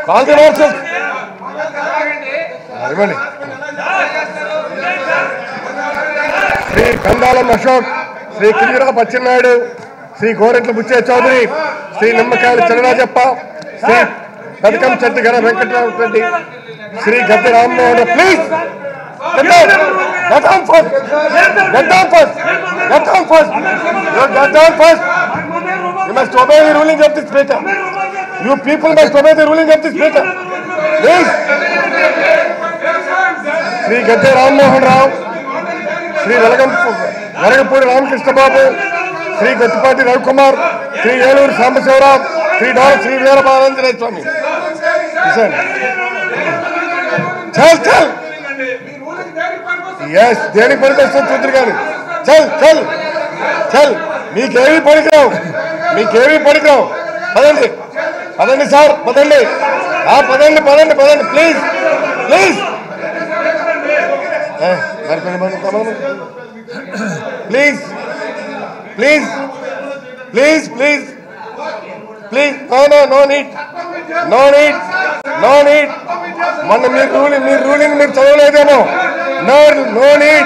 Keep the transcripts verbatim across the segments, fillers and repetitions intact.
Call the marshal. Sri Kandalam Ashok, Sri Kinjira Pachinadu, Sri Goretla Buche Chaudhary, Sri Namakal Chanarajappa, Sri Padakam Chattigara Venkatram Reddy, Sri Gatti Ram Mohan. Please get down. Get down first. Get down first. Get down first. You get down first. You must obey the ruling of the speaker. You people must obey the ruling of the speaker. Please. Sri Gatti Ram Mohan Rao, Sri Velagapudi Ramakrishna Babu, Sri Gattipati Ravi Kumar, Sri Elur Sambasivarav, Sri Dora Sri Veerabalanjana Swami. Listen. Chal, chal. Yes, Deni Parikasham Chudri Garu. Chal, chal. Chal. Me kevi padikao. Me kevi padikao. Padandi. Padandi sir, padandi. Ah, padandi, padandi, padandi. Please. Please. Please, please, please, please, please, no, no, no need, no need, no need. Man, me ruling, me ruling, me chavaleyemo. No, no need.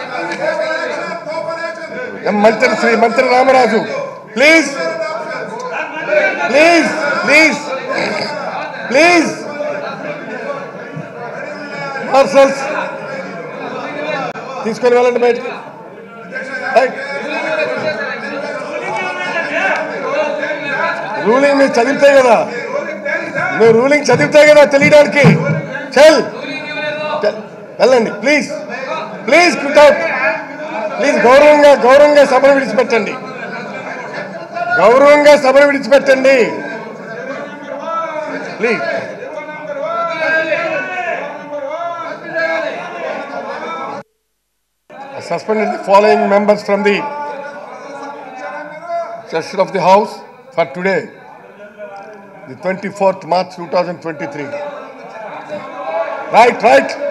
Mantri Sri Mantri Ramaraju, please, please, please, please, marshals. తీసుకొని వెళ్ళండి బయటికి. Ruling మీరు చదివితే కదా, నువ్వు ruling చదివితే కదా తెలియడానికి. చల్ వెళ్ళండి ప్లీజ్, ప్లీజ్ క్విట్. ప్లీజ్ గౌరవంగా గౌరవంగా సభను విడిచిపెట్టండి, గౌరవంగా సభను విడిచిపెట్టండి please. Suspended the following members from the session of the House for today, the twenty-fourth March two thousand twenty-three. Right, right.